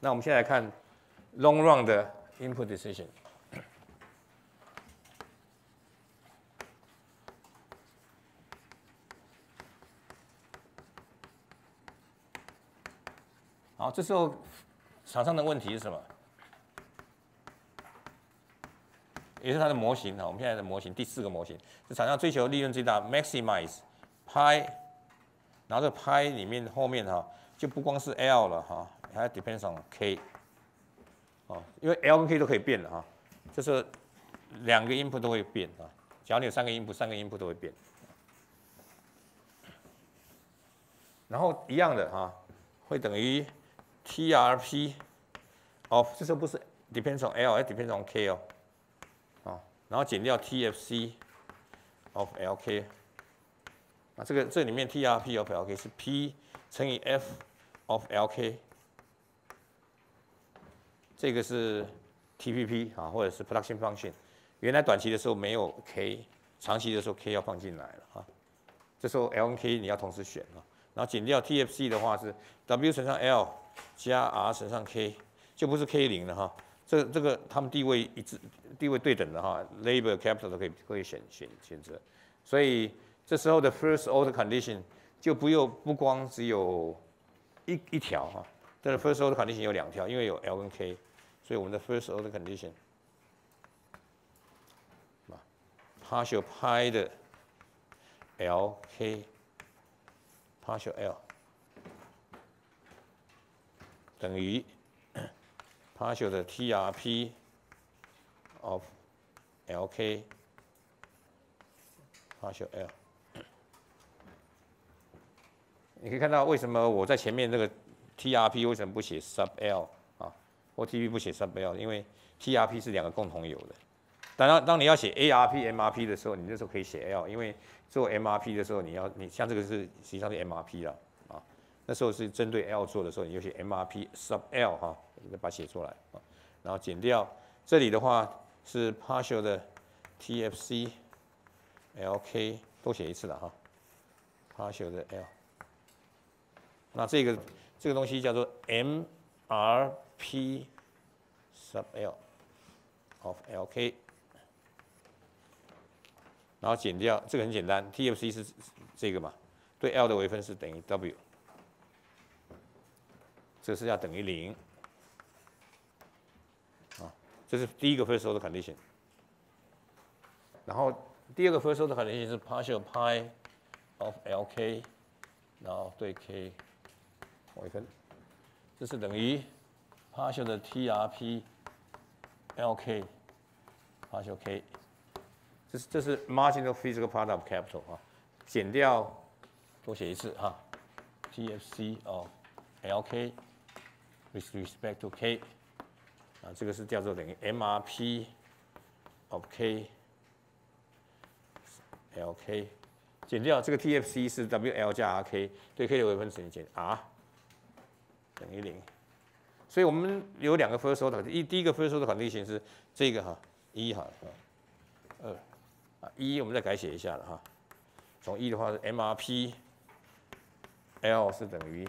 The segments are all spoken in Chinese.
那我们现在来看 long run 的 input decision。好，这时候厂商的问题是什么？也是它的模型啊，我们现在的模型第4个模型是厂商追求利润最大 ，maximize pi， 然后这 pi 里面后面哈就不光是 L 了哈，还 depends on K， 哦，因为 L 跟 K 都可以变的哈，就是2个 input 都会变啊，假如你有3个 input，3个 input 都会变。然后一样的哈，会等于 TRP of， 这时候不是 depends on L， 而 depends on K 哦。然后减掉 TFC of LK， 啊，这里面 TRP of LK 是 P 乘以 F of LK， 这个是 TPP 啊，或者是 production function。原来短期的时候没有 K， 长期的时候 K 要放进来了啊。这时候 L 跟 K 你要同时选啊。然后减掉 TFC 的话是 W 乘上 L 加 R 乘上 K， 就不是 K0了哈。这个他们地位一致，地位对等的哈 ，labor capital 都可以选择，所以这时候的 first order condition 就不光只有一条哈，这个 first order condition 有2条，因为有 L 跟 K， 所以我们的 first order condition partial pi 的 LK partial L 等于partial 的 TRP of LK partial L， 你可以看到为什么我在前面这个 TRP 为什么不写 sub L 啊，或 TP 不写 sub L， 因为 TRP 是2个共同有的。当你要写 ARP、MRP 的时候，你那时候可以写 L， 因为做 MRP 的时候你像这个是实际上是 MRP 啦啊，那时候是针对 L 做的时候，你就写 MRP sub L 哈，把它写出来啊，然后减掉这里的话是 partial 的 TFC LK 多写一次了哈 ，partial 的 L， 那这个东西叫做 MRP sub L of LK。然后减掉这个很简单 ，TFC 是这个嘛，对 L 的微分是等于 W， 这是要等于0，啊，这是第一个 first order condition。然后第2个 first order condition 是 partial pi of LK， 然后对 K 微分，这是等于 partial 的 TRP LK partial K。这是 marginal physical product of capital 啊，减掉多写一次哈 ，TFC of LK with respect to K， 啊，这个是叫做等于 MRP of K LK， 减掉这个 TFC 是 WL 加 RK， 对 K 的微分等于减 R 等于0，所以我们有2个 first order， 第一个 first order condition 是这个哈1哈2。1我们再改写一下了哈，从1的话是 MRP L 是等于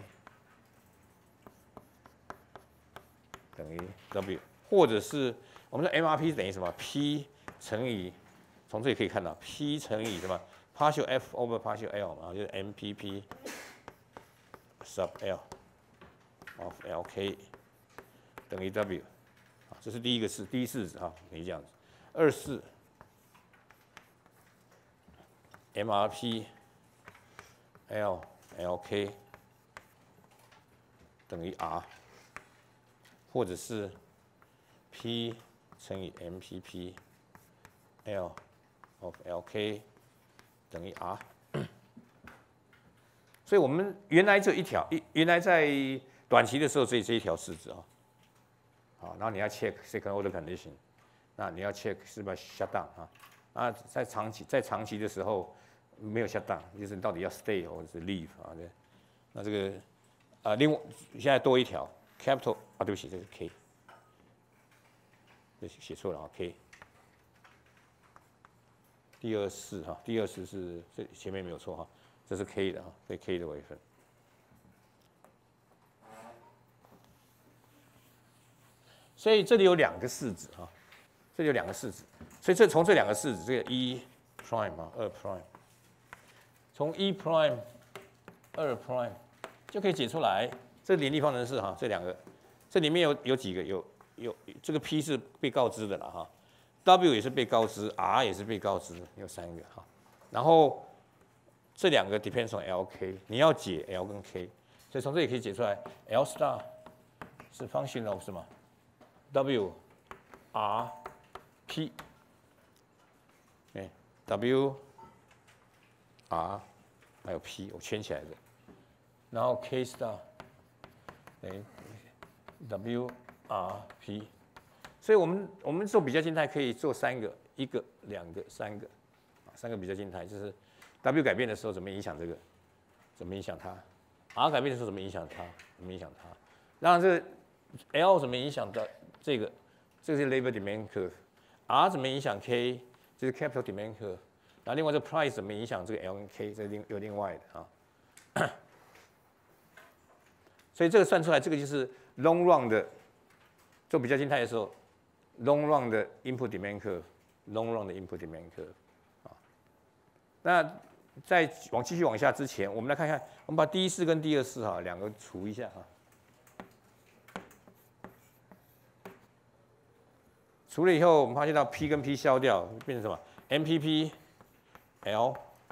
W， 或者是我们的 MRP 是等于什么 ？P 乘以从这里可以看到 P 乘以什么 partial F over partial L 嘛，就是 MPP sub L of LK 等于 W， 啊，这是第一式子哈，可以这样子。2式 MRP L LK 等于 R， 或者是 P 乘以 MPP L of LK 等于 R。所以我们原来这一条，原来在短期的时候这一条式子啊，好，然后你要 check second order condition， 那你要 check 是不是 shut down 啊？啊，在长期的时候。没有 shut down， 就是你到底要 stay 或者是 leave 啊？对，那这个另外现在多一条 capital 啊，对不起，这是 K， 这写错了啊 ，K。第2式哈，第2式是这前面没有错哈，这是 K 的哈，对 K 的微分。 所以这里有2个式子啊，这里有2个式子，所以从这2个式子，这个1 prime 啊，2 prime， 从1 prime 2 prime 就可以解出来，这联立方程式哈，这2个，这里面有几个有这个 P 是被告知的了哈 ，W 也是被告知 ，R 也是被告知，有3个哈，然后这2个 depends on LK， 你要解 L 跟 K， 所以从这里可以解出来 L star 是 function of 什么 W R P， W R 还有 P 我圈起来的，然后 K star 等于 W R P， 所以我们做比较静态可以做3个，1个、2个、3个，3个比较静态就是 W 改变的时候怎么影响这个，怎么影响它 ，R 改变的时候怎么影响它，怎么影响它，让这个 L 怎么影响到这个，这个是 labor demand curve，R 怎么影响 K， 这是 capital demand curve， 然后另外这个 price 怎么影响这个 L 跟 K， 这有另外的啊。所以这个算出来，这个就是 long run 的做比较静态的时候 ，long run 的 input demand curve，long run 的 input demand curve 啊。那在继续往下之前，我们来看看，我们把第1式跟第2式哈2个除一下哈。除了以后，我们发现到 P 跟 P 消掉，变成什么 ？MPP L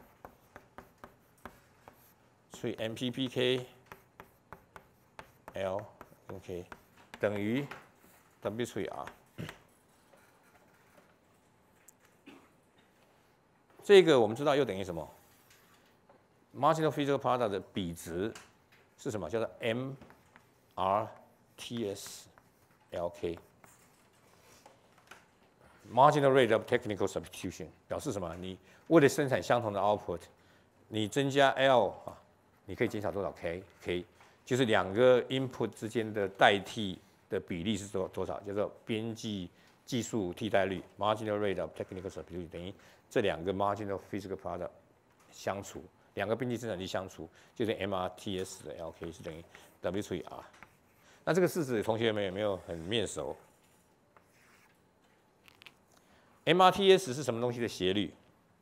除以 MPP K L 跟 K 等于 W 除以 R。这个我们知道又等于什么 ？Marginal physical product 的比值是什么？叫做 MRTS LK。Marginal rate of technical substitution 表示什么？你为了生产相同的 output， 你增加 L 啊，你可以减少多少 K？K 就是2个 input 之间的代替的比例是多少？叫做边际技术替代率 （marginal rate of technical substitution） 等于这2个 marginal physical product 相除，2个边际生产力相除，就是 MRTS 的 LK 是等于 W 除以 R。那这个式子同学们有没有很面熟？MRTS 是什么东西的斜率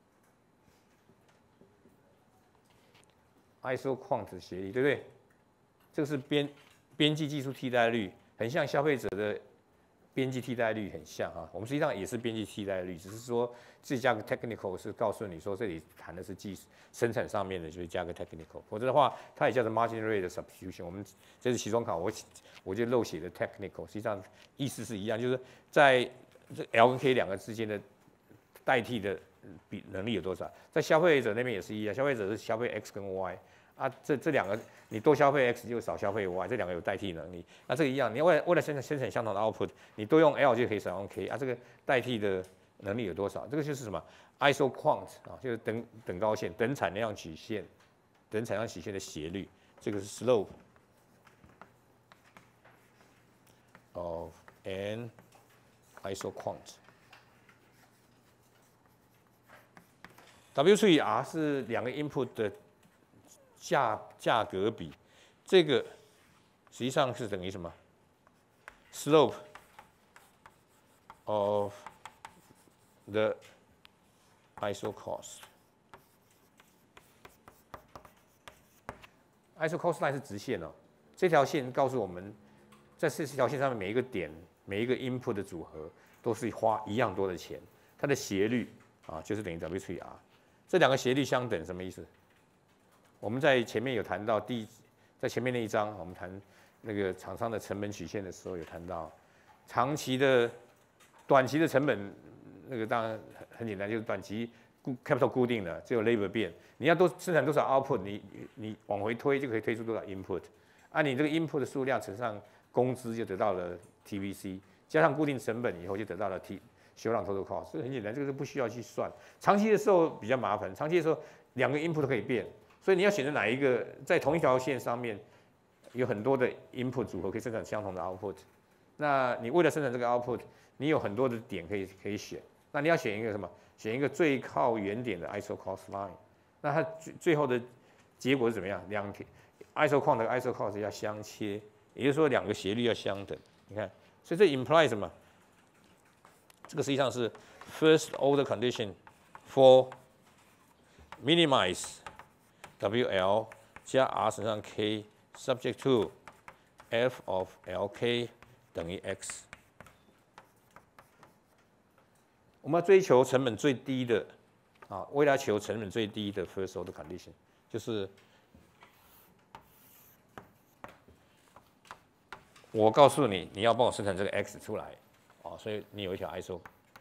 ？isoquant 的斜率，对不对？这个是边际技术替代率，很像消费者的边际替代率，很像啊。我们实际上也是边际替代率，只是说自己加个 technical 是告诉你说这里谈的是生产上面的，就是加个 technical， 否则的话它也叫做 margin rate substitution。我们这次期中考我就漏写的 technical， 实际上意思是一样，就是在这 L 跟 K 2个之间的代替的能力有多少？在消费者那边也是一样，消费者是消费 X 跟 Y 啊，这2个你多消费 X 就少消费 Y， 这2个有代替能力。那这个一样，你为了生产相同的 output， 你多用 L 就可以少用 K 啊，这个代替的能力有多少？这个就是什么 isoquant 啊，就是等高线、等产量曲线、的斜率，这个是 slope of an isoquant。W 除以 R 是2个 input 的价格比，这个实际上是等于什么 ？slope of the isocost。isocost line 是直线哦，这条线告诉我们，在这条线上面每一个点、每一个 input 的组合都是花一样多的钱，它的斜率啊就是等于 W 除以 R。这2个斜率相等什么意思？我们在前面有谈到在前面那一章，我们谈那个厂商的成本曲线的时候有谈到，短期的成本那个当然很简单，就是短期capital 固定的，只有 labor 变，你要生产多少 output， 你往回推就可以推出多少 input， 按你这个 input 的数量乘上工资就得到了 TVC， 加上固定成本以后就得到了修量 total cost， 这个很简单，这个是不需要去算。长期的时候比较麻烦，长期的时候2个 input 都可以变，所以你要选择哪一个，在同一条线上面有很多的 input 组合可以生产相同的 output。那你为了生产这个 output， 你有很多的点可以选，那你要选一个什么？选一个最靠原点的 isocost line。那它最后的结果是怎么样？isoquant 和 isocost 要相切，也就是说2个斜率要相等。你看所以这 imply 什么？这个实际上是 first order condition for minimize WL 加 R 乘上 K subject to f of LK 等于 x。我们要追求成本最低的啊，为了求成本最低的 first order condition， 就是我告诉你，你要帮我生产这个 x 出来，啊，所以你有一条 ISO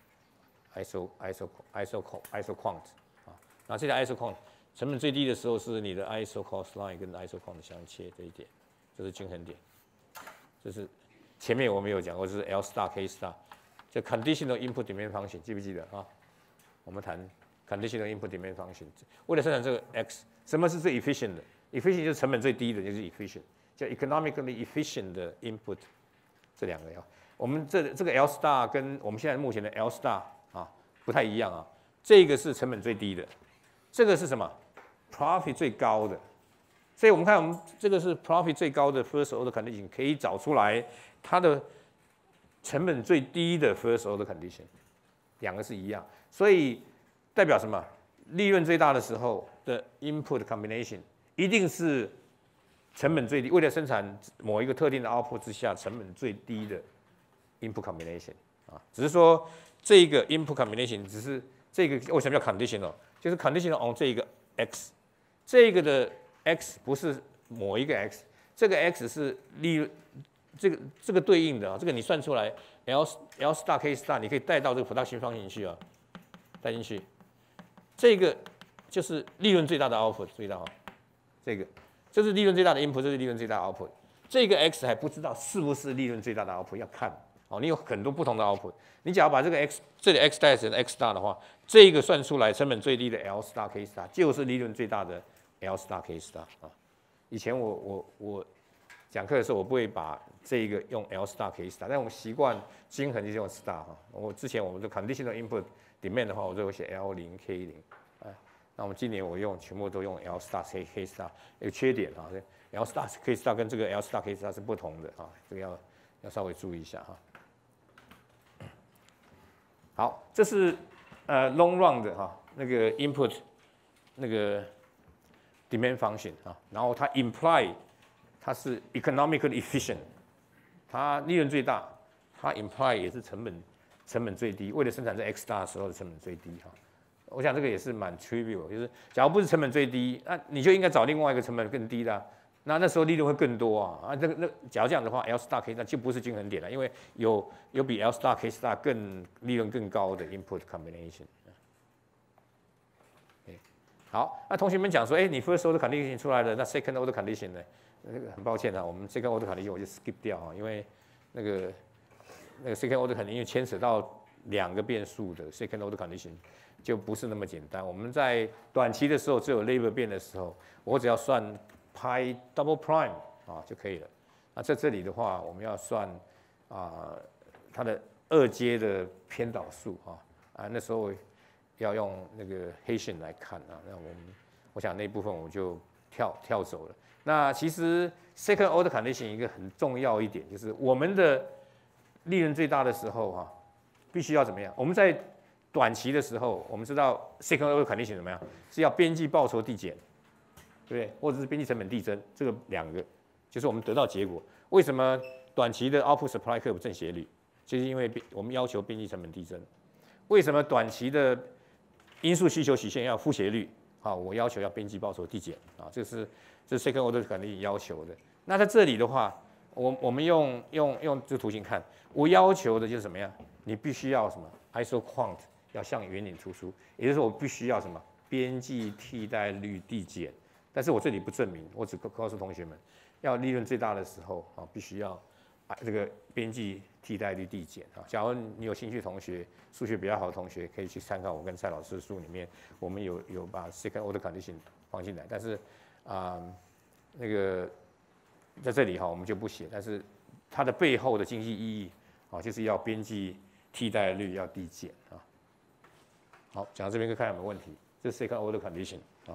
quant 啊，那这条 ISO quant 成本最低的时候是你的 ISO cost line 跟 ISO quant 相切这一点，这是均衡点，这是前面我们有讲过，这是 L star K star， 这 conditional input demand function 记不记得啊？我们谈 conditional input demand function， 为了生产这个 x， 什么是最 efficient 的 ？efficient 就是成本最低的，就是 efficient。叫 economically efficient 的 input， 这两个要，我们这个 L star 跟我们现在目前的 L star 啊不太一样啊，这个是成本最低的，这个是什么 ？profit 最高的，所以我们看我们这个是 profit 最高的 first order condition， 可以找出来它的成本最低的 first order condition， 两个是一样，所以代表什么？利润最大的时候的 input combination 一定是成本最低，为了生产某一个特定的 output 之下，成本最低的 input combination 啊，只是说这个 input combination 只是这个为什么叫 conditional， 就是 conditional on 这个 x， 这个的 x 不是某一个 x， 这个 x 是利润这个对应的啊，这个你算出来 L star K star 你可以带到这个 production function 去啊，带进去，这个就是利润最大的 output， 注意到啊，这是利润最大的 input， 这是利润最大的 output。这个 x 还不知道是不是利润最大的 output， 要看哦。你有很多不同的 output， 你假如把这个 x 这里 x 代成 x star 的话，这个算出来成本最低的 L star K star 就是利润最大的 L star K star 啊。以前我讲课的时候，我不会把这个用 L star K star， 但我们习惯均衡就用 star 哈。之前我们的 conditional input demand 的话，我就会写 L 0 K 0。那我们今年我全部都用 L star K star， 有缺点啊 ，L star K star 跟这个 L star K star 是不同的啊，这个要稍微注意一下哈。好，这是long run 的哈，那个 input 那个 demand function 啊，然后它 imply 它是 economically efficient， 它利润最大，它 imply 也是成本最低，为了生产这 x star 的时候的成本最低哈。我想这个也是蛮 trivial， 就是假如不是成本最低，那你就应该找另外一个成本更低的、啊，那时候利润会更多啊。假如这样的话 ，L star K 那就不是均衡点了，因为有比 L star K star 利润更高的 input combination。好，那同学们讲说，你 first order condition 出来了，那 second order condition 呢？那个很抱歉啊，我们 second order condition 我就 skip 掉啊，因为那个 second order condition 因为牵扯到两个变数的 second order condition。就不是那么简单。我们在短期的时候，只有 labor 变的时候，我只要算 pi double prime 啊就可以了。那在这里的话，我们要算它的2阶的偏导数那时候要用那个黑线来看啊。那我想那部分我就跳走了。那其实 second order condition 一个很重要一点就是我们的利润最大的时候必须要怎么样？我们在短期的时候，我们知道 second order condition 怎么样？是要边际报酬递减，对不对？或者是边际成本递增，这个两个就是我们得到结果。为什么短期的 output supply curve 正斜率？就是因为我们要求边际成本递增。为什么短期的因素需求曲线要负斜率？我要求要边际报酬递减这是 second order condition 要求的。那在这里的话，我们用这个图形看，我要求的就是什么样？你必须要什么 ISO quant 要向圆顶突出，也就是说我必须要什么边际替代率递减。但是我这里不证明，我只告诉同学们，要利润最大的时候必须要这个边际替代率递减假如你有兴趣，同学数学比较好的同学可以去参考我跟蔡老师的书里面，我们有把 second order condition 放进来，但是那个在这里我们就不写，但是它的背后的经济意义就是要边际替代率要递减好，讲到这边看看有没有问题。这是 second order condition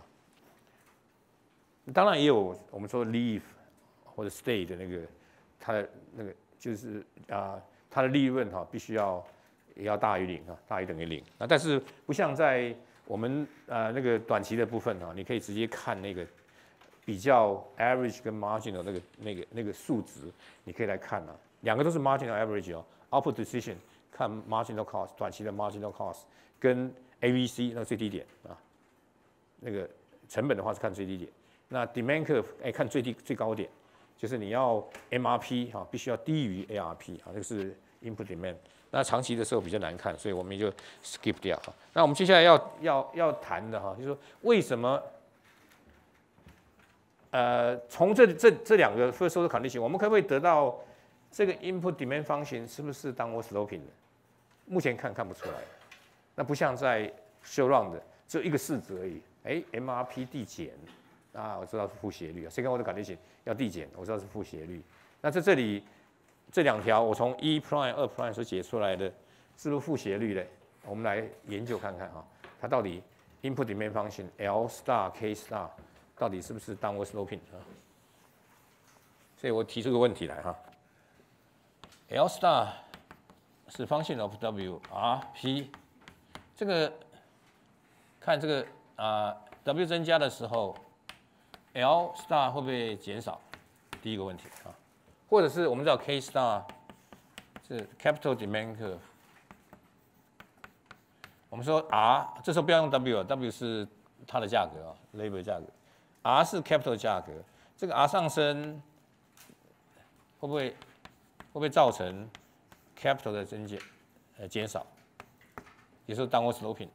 当然也有我们说 leave 或者 stay 的那个，它的那个就是它的利润哈必须也要大于0啊，大于等于0。那但是不像在我们那个短期的部分哈，你可以直接看那个比较 average 跟 marginal 那个数值，你可以来看啊，两个都是 marginal average 哦 ，output decision 看 marginal cost 短期的 marginal cost 跟 AVC 那最低点啊，那个成本的话是看最低点，那 demand curve 看最高点，就是你要 MRP 哈必须要低于 ARP 啊，这个是 input demand。那长期的时候比较难看，所以我们就 skip 掉哈。那我们接下来要谈的哈，就是说为什么从这两个 first order condition， 我们可不可以得到这个 input demand function 是不是 downward sloping 的？目前看不出来。那不像在 show round 的只有一个式子而已，MRP 递减啊，我知道是负斜率啊 ，second order condition 要递减，我知道是负斜率。那在这里这两条我从1 prime 2 prime 所解出来的是不是负斜率嘞？我们来研究看看哈，它到底 input demand function L star K star 到底是不是 downward sloping 啊？所以我提出个问题来哈 ，L star 是 function of W R P， 这个看这个W 增加的时候 ，L star 会不会减少？第一个问题啊，或者是我们知道 K star 是 capital demand curve， 我们说 R 这时候不要用 W，W 是它的价格啊 ，labor 价格 ，R 是 capital 价格，这个 R 上升会不会造成 capital 的减少，也就是 downward sloping。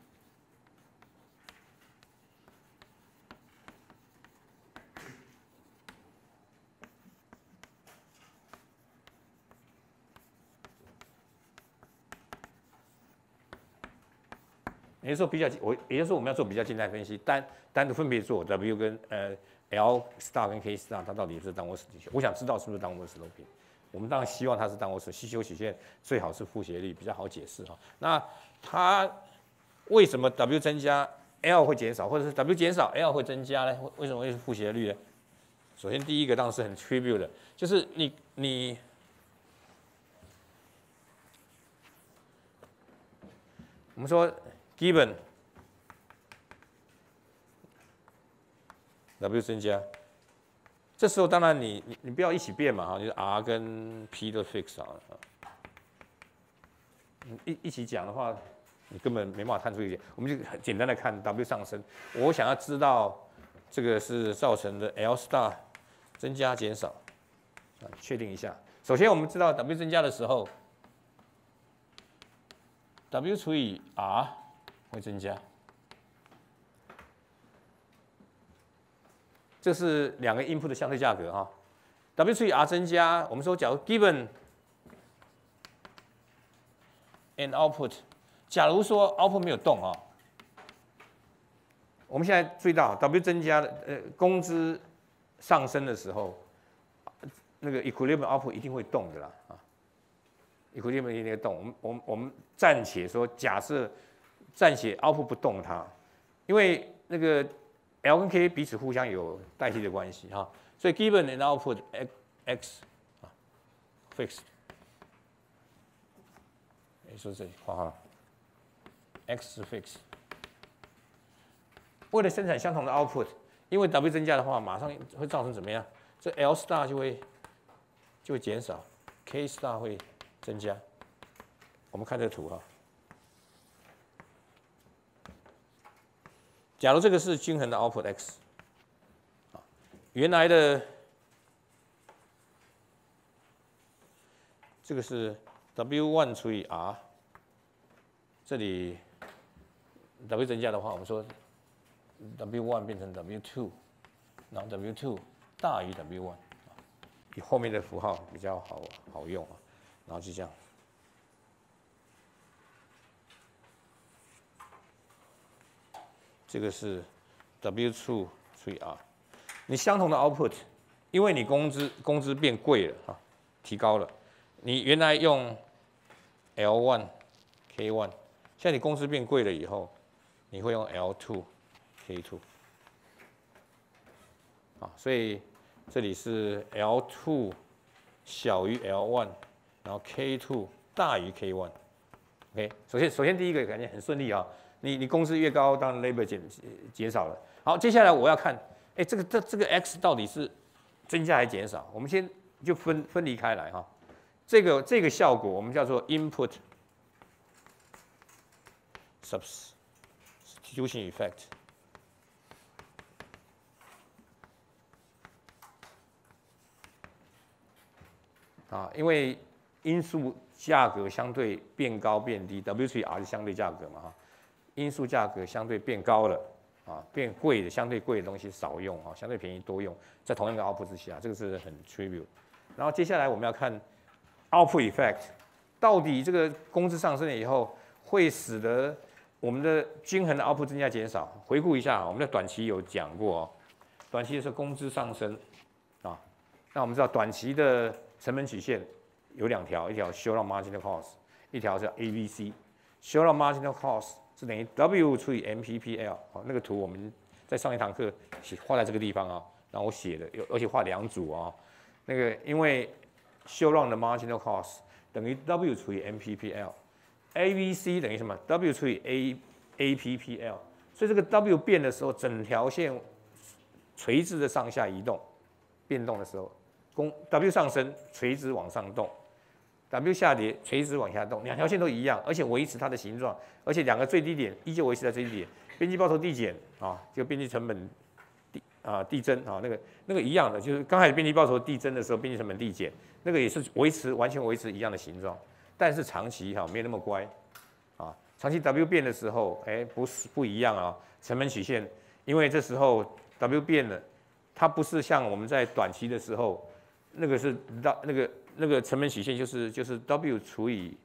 也就是说也就是说我们要做比较静态分析，单独分别做 W 跟L star 跟 K star， 它到底是 downward sloping， 我想知道是不是 downward sloping。我们当然希望它是 downward sloping， 稀修曲线最好是负斜率，比较好解释哈。那它为什么 W 增加 L 会减少，或者是 W 减少 L 会增加呢？为什么会是负斜率呢？首先第一个当然是很 trivial 的，就是你我们说 given W 增加，这时候当然你不要一起变嘛哈，就是 R 跟 P 都 fix 好了，一起讲的话，你根本没办法探出一点。我们就很简单的看 W 上升，我想要知道这个是造成的 L star 增加减少，确定一下。首先我们知道 W 增加的时候 ，W 除以 R 会增加。这是两个 input 的相对价格哈 ，W 除以 R 增加，我们说假如 given an output， 假如说 output 没有动啊，我们现在注意到 W 增加的工资上升的时候，那个 equilibrium output 一定会动的啦啊 ，equilibrium 一定会动。我们暂且说假设暂且 output 不动它，因为那个 L 跟 K 彼此互相有代替的关系哈，所以 given an output x 啊 fixed， 说这里画好了 ，x 是 fixed。为了生产相同的 output， 因为 W 增加的话，马上会造成怎么样？这 L star 就会减少 ，K star 会增加。我们看这个图哈。假如这个是均衡的 output x， 原来的这个是 W1 除以 R， 这里 W 增加的话，我们说 W1 变成 W2， 然后 W2 大于 W1， 以后面的符号比较好用啊，然后就这样。这个是 W2 除以 R， 你相同的 output， 因为你工资变贵了啊，提高了，你原来用 L1 K1， 现在你工资变贵了以后，你会用 L2 K2， 啊，所以这里是 L2 小于 L1 然后 K2 大于 K1。OK， 首先第一个感觉很顺利啊，你工资越高，当然 labor 减少了。好，接下来我要看，这个 x 到底是增加还是减少？我们先就分离开来哈。这个效果我们叫做 input substitution effect。因为因素价格相对变高变低 ，W 除以 R 是相对价格嘛哈，因素价格相对变高了变贵的相对贵的东西少用相对便宜多用，在同样的 output 之下，这个是很 trivial。然后接下来我们要看 output effect， 到底这个工资上升了以后，会使得我们的均衡的 output 增加减少。回顾一下，我们在短期有讲过短期的时候工资上升那我们知道短期的成本曲线有2条，一条 Short-Run Marginal Cost， 一条是 ABC。Short-Run Marginal Cost 是等于 W 除以 MPPL。那个图我们在上一堂课画在这个地方然后我写的，而且画2组那个因为 Short-Run 的 Marginal Cost 等于 W 除以 MPPL，ABC 等于什么 ？W 除以 APPL。所以这个 W 变的时候，整条线垂直的上下移动，变动的时候。W 上升，垂直往上动 ；W 下跌，垂直往下动，两条线都一样，而且维持它的形状，而且两个最低点依旧维持在最低点。边际报酬递减就边际成本递增那个一样的，就是刚开始边际报酬递增的时候，边际成本递减，那个也是完全维持一样的形状。但是长期没那么乖长期 W 变的时候，不一样成本曲线，因为这时候 W 变了，它不是像我们在短期的时候。那个是那个成本曲线就是 W 除以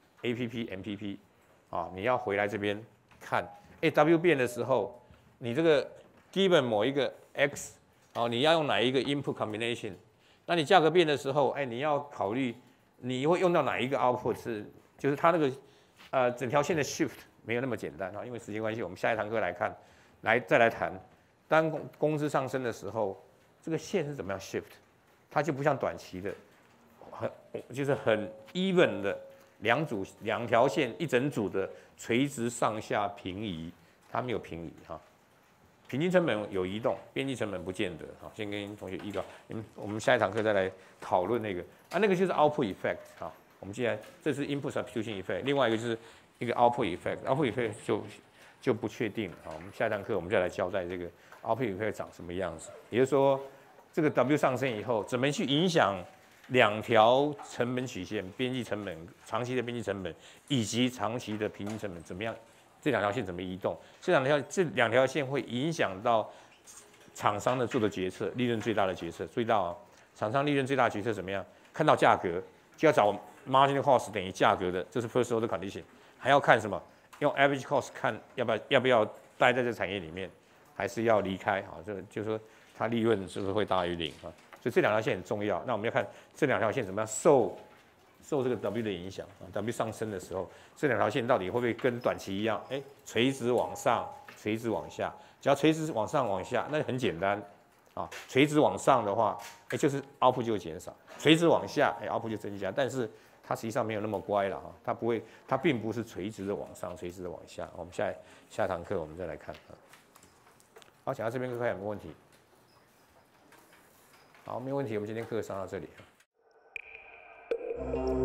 APP、MPP 你要回来这边看，W 变的时候，你这个 given 某一个 x 你要用哪一个 input combination？ 那你价格变的时候，你要考虑你会用到哪一个 output 就是它那个整条线的 shift 没有那么简单因为时间关系，我们下一堂课再来谈，当工资上升的时候，这个线是怎么样 shift？它就不像短期的，就是很 even 的两条线一整组的垂直上下平移，它没有平移平均成本有移动，边际成本不见得先跟同学预告，我们下一堂课再来讨论那个那个就是 output effect 我们既然这是 input substitution effect， 另外一个就是一个 output effect，output effect 就不确定我们下一堂课我们再来交代这个 output effect 长什么样子，也就是说。这个 W 上升以后，怎么去影响2条成本曲线、边际成本、长期的边际成本以及长期的平均成本怎么样？这2条线怎么移动？这两条线会影响到厂商的做的决策，利润最大的决策。注意到厂商利润最大的决策怎么样？看到价格就要找 marginal cost 等于价格的，这是 first order condition。还要看什么？用 average cost 看要不要待在这产业里面，还是要离开这就是说。它利润是不是会大于0所以这2条线很重要。那我们要看这2条线怎么样受这个 W 的影响W 上升的时候，这2条线到底会不会跟短期一样，垂直往上，垂直往下？只要垂直往上往下，那很简单垂直往上的话，就是 output 就会减少；垂直往下，output 就增加。但是它实际上没有那么乖了它并不是垂直的往上，垂直的往下。我们下堂课我们再来看好，讲到这边各位有没有问题？好，没有问题，我们今天课上到这里。